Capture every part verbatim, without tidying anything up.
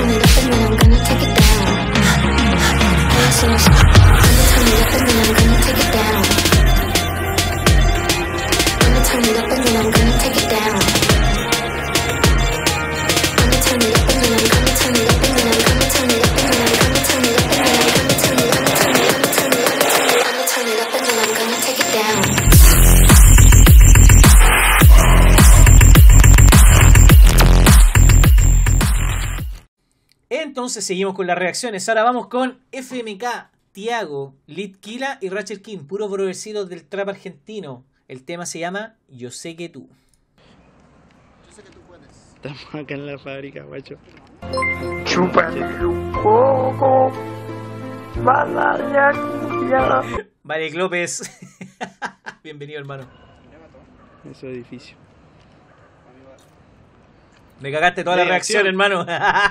turn it up and then I'm gonna take it down. I'ma turn it up and then I'm gonna take it down. I'ma turn it up and then I'm gonna take it down. I'ma turn it up and then I'm gonna turn it up and then I'm gonna turn it up and then I'm gonna turn it up and then I'm gonna turn it up, I'ma turn it, I'ma turn it, I'ma turn it up and then I'm gonna take it down. Entonces seguimos con las reacciones. Ahora vamos con F M K, Tiago, Litquila y Ratchet King, puro broversitos del trap argentino. El tema se llama Yo sé que tú. Yo sé que tú puedes. Estamos acá en la fábrica, guacho. Chúpame un poco. Malaria. Vale, López. Bienvenido, hermano. Eso edificio. Me cagaste toda la reacción, hermano.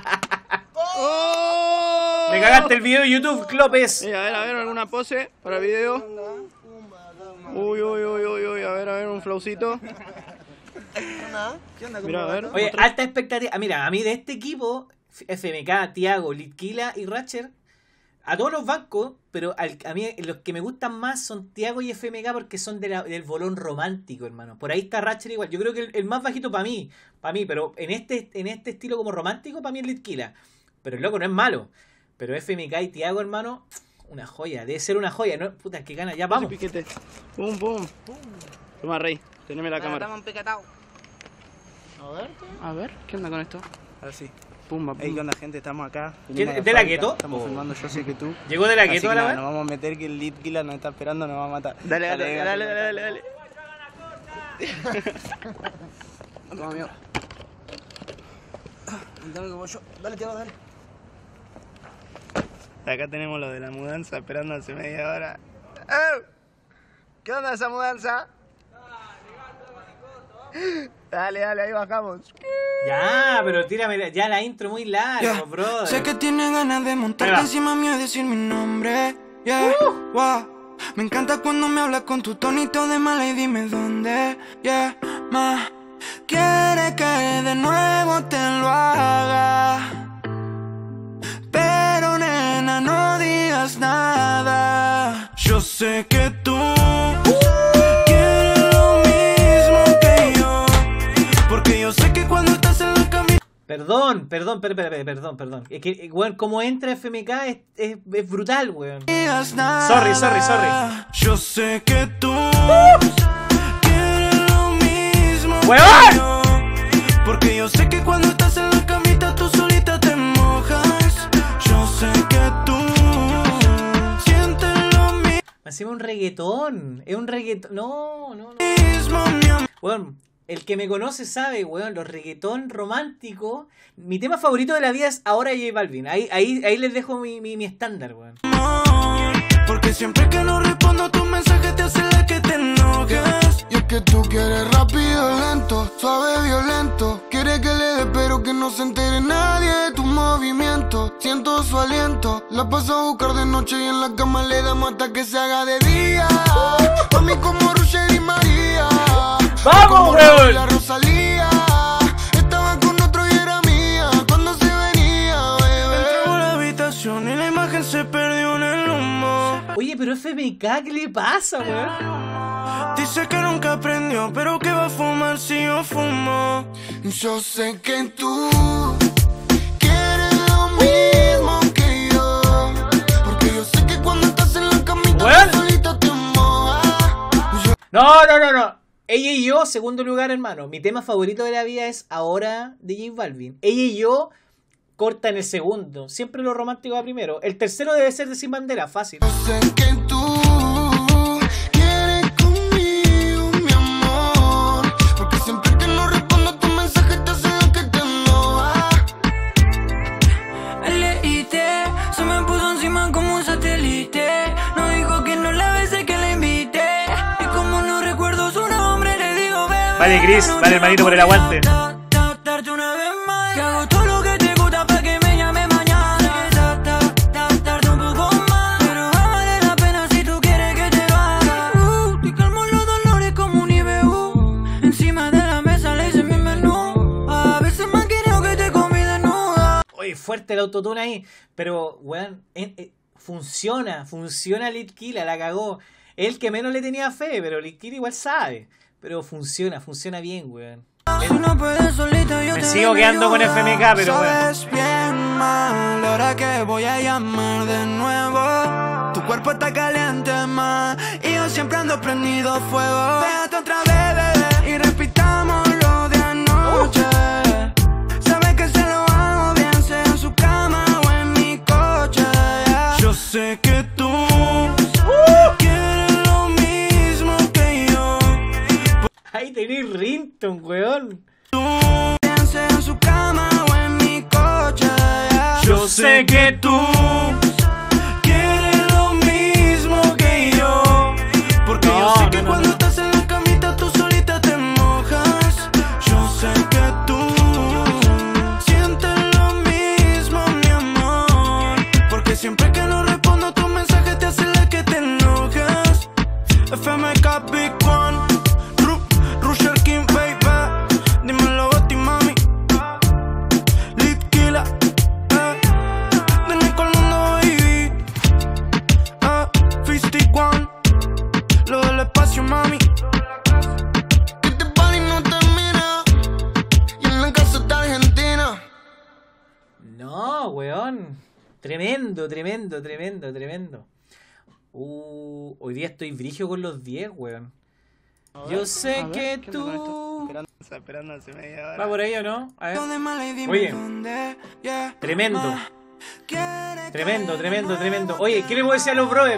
¡Oh! Me cagaste el video de YouTube, López. Eh, a ver, a ver, alguna pose para video. Uy, uy, uy, uy, uy, a ver, a ver, un flowcito. ¿Qué onda? Mira, a ver. Oye, alta expectativa. Ah, mira, a mí de este equipo, F M K, Tiago, Litquila y Ratchet, a todos los bancos, pero al, a mí los que me gustan más son Tiago y F M K porque son de la, del bolón romántico, hermano. Por ahí está Ratchet igual. Yo creo que el, el más bajito para mí, para mí, pero en este, en este estilo como romántico, para mí es Litquila. Pero el loco no es malo. Pero F M K y Tiago, hermano, una joya. Debe ser una joya, ¿no? Puta, que gana. Ya vamos. Piquete. Pum, pum. Toma, Rey. Teneme la cámara. Estamos piquetados. A ver. A ver, ¿qué onda con esto? Ahora sí. Pumba, pum. Hey, ¿qué onda, gente? Estamos acá. ¿Quién- de la gueto? Estamos Oh. filmando Yo sé que tú. ¿Llegó de la Así gueto que ahora, nada, ¿ves? nos vamos a meter que el lead killer nos está esperando, nos va a matar. Dale, dale, dale, dale, dale, dale. Toma, amigo. Dale como yo. Dale, Tiago, dale. Acá tenemos lo de la mudanza esperando hace media hora. ¡Oh! ¿Qué onda esa mudanza? Dale, dale, ahí bajamos. Ya, pero tírame ya la intro muy larga, Yeah. brother. Sé que tiene ganas de Ahí montarte va. encima mío y decir mi nombre. Yeah, wow. Me encanta cuando me hablas con tu tonito de mala y dime dónde. Yeah, ma. Quiere que de nuevo te lo haga. Pero nena, no digas nada. Yo sé que tú quieres lo mismo que yo. Porque yo sé que cuando estás en la camisa. Perdón, perdón, per- per- per- perdón, perdón. Es que, eh, weón, como entra F M K es, es, es brutal, weón. Sorry, sorry, sorry. Yo sé que tú quieres lo mismo que ¡Weón! yo. Porque yo sé que cuando estás en la camita tú solita te mojas. Yo sé que tú sientes lo Hacemos un reggaetón. Es un reggaetón. No, no, no. mismo, mi amor. Weón, el que me conoce sabe, weón, los reggaetón románticos. Mi tema favorito de la vida es Ahora J Balvin. Ahí, ahí, ahí les dejo mi, mi, mi estándar, weón. Porque siempre que no respondo a tus mensajes te hace la que te enojas. Y es que tú quieres rápido, lento, suave, violento. Quieres que le dé pero que no se entere nadie de tus movimientos. Siento su aliento, la paso a buscar de noche y en la cama le damos hasta que se haga de día. A mí como Roger y María. ¡Vamos, Como weón! la Rosalía. Estaba con otro y era mía cuando se venía, bebé. Entramos a la habitación y la imagen se perdió en el humo. Oye, pero F M K, ¿qué le pasa, weón? Dice que nunca aprendió, pero que va a fumar si yo fumo. Yo sé que tú quieres lo mismo que yo. Porque yo sé que cuando estás en la camita Bueno. tú solita te mojas. Yo- No, no, no, no. Ella y yo, segundo lugar, hermano. Mi tema favorito de la vida es Ahora de J Balvin. Ella y yo corta en el segundo. Siempre lo romántico va primero. El tercero debe ser de Sin Bandera, fácil. Yo sé que tú quieres conmigo, mi amor. Porque siempre que no respondo a tu mensaje te hace lo que te enoja. L I T se me puso encima como un satélite. No dijo que no la besé, que la invité. Y como no recuerdo su nombre, le digo bebé. Vale, Chris, vale, hermanito, por el aguante. Da- da- Darte una vez más. Que hago todo lo que te gusta para que me llame mañana. Da- da- da- Darte un poco más. Pero vale la pena si tú quieres que te lo haga. Uh, te calmo los dolores como un I B U. Encima de la mesa le hice mi menú. A veces más quiero que te comí desnuda. Oye, es fuerte el autotune ahí. Pero, weón, eh, eh, funciona, funciona Litquila, la cagó. El que menos le tenía fe, pero Litquila igual sabe. Pero funciona, funciona bien, weón. Me sigo quedando con F M K, pero weón. Sabes bien mal, ahora que voy a llamar de nuevo. Tu cuerpo está caliente más y yo siempre ando prendido fuego. Pégate otra vez, bebé, y repitámoslo de anoche. Sabes que se lo hago bien, sea en su cama o en mi coche. Yeah. Yo sé que tú quieres lo mismo que yo. Ahí tenéis Rinton, weón. Tú pienses en su cama o en mi coche. Yeah. Yo sé que tú quieres lo mismo que yo. Porque No, yo sé que no, no, cuando no. estás en la camita tú solita te mojas. Yo sé que tú sientes lo mismo, mi amor. Porque siempre que no respondo tus mensajes te hace la que te enojas. F M K Big One, Ru Rusher King, baby. Dímelo a ti, mami. Litquila, eh. De Nico al mundo, baby. Eh, Fisty One. Lo del espacio, mami. Este party no termina. Y en la casa está Argentina. No, weón. Tremendo, tremendo, tremendo, tremendo. Uh, hoy día estoy brigio con los diez, weón. Yo sé a ver, que ¿qué onda con esto? tú... Esperando, esperando hace media hora. ¿Va por ahí o no? A ver. Donde más le dimos Oye, donde, yeah. tremendo. Quiere Tremendo, tremendo, tremendo. Oye, ¿qué le voy a decir a los brothers?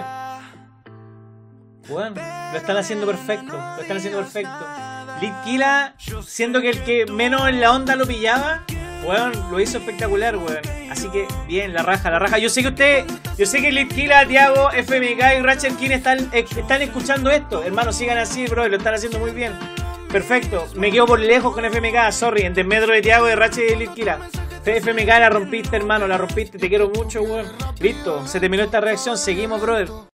Weón, lo están haciendo perfecto. Lo están haciendo perfecto. Litquila, siendo que el que menos en la onda lo pillaba, weón, lo hizo espectacular, weón. Así que, bien, la raja, la raja. Yo sé que usted, yo sé que Litquila, Tiago, F M K y Ratchet King están, eh, están escuchando esto. Hermano, sigan así, bro, lo están haciendo muy bien. Perfecto, me quedo por lejos con F M K, sorry, en desmedro de Tiago, de Ratchet y de Litquila. F M K la rompiste, hermano, la rompiste, te quiero mucho, weón. Listo, se terminó esta reacción, seguimos, brother.